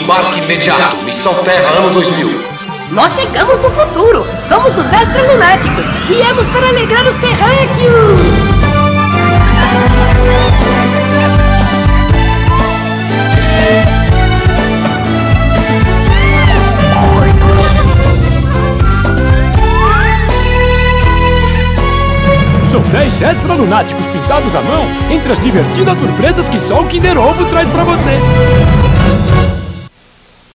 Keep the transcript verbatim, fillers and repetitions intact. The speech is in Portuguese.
Embarque imediato. Missão Terra, ano dois mil. Nós chegamos do futuro. Somos os Extralunáticos. Viemos para alegrar os terráqueos. São dez Extralunáticos pintados à mão entre as divertidas surpresas que só o Kinder Ovo traz pra você.